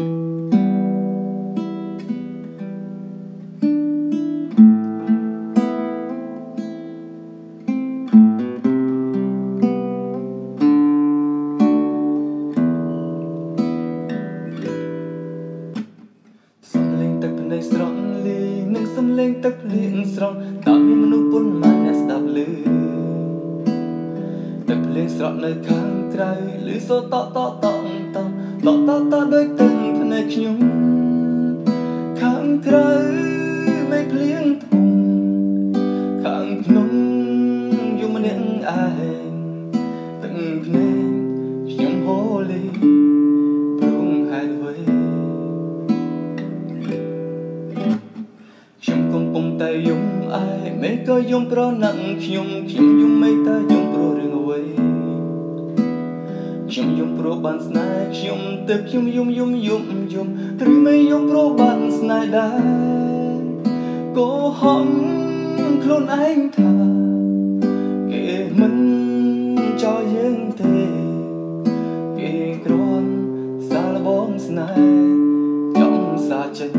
ស្រង់លីនឹងសំលេងទឹកភ្លៀងស្រង់តើមានមនុស្សប៉ុន្មានអ្នកស្ដាប់ឮទឹកភ្លៀងស្រក់នៅខាងក្រៅឮសូរតតតតដោយទឹកភ្នែកខ្ញុំខាងក្រៅមេឃភ្លៀងធំខាងក្នុងយំម្នាក់ឯងទឹកភ្នែកខ្ញុំហូរលីព្រមហេតុអ្វីខ្ញុំកំពុងតែយំឯមេក៏យំប្រណាំងខ្ញុំយំមិនតែយំព្រោះរឿងអ្វីខ្ញុំយំព្រោះបានស្នេហ៍ខ្ញុំទើបខ្ញុំយំឬមិនយំព្រោះបានស្នេហ៍ដែរកុហកខ្លួនឯងថាគេមិនចោលយើងទេគេគ្រាន់សាឡបងស្នេហ៍ចង់សាចិត្ត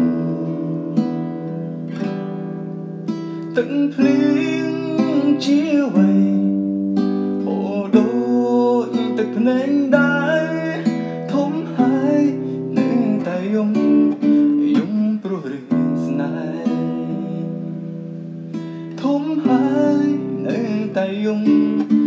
ទឹកភ្លៀងជាអ្វីអូដូចទឹកភ្នែកដែរធំហើយនៅតែយំព្រោះរឿងស្នេហ៍ធំហើយនៅតែយំ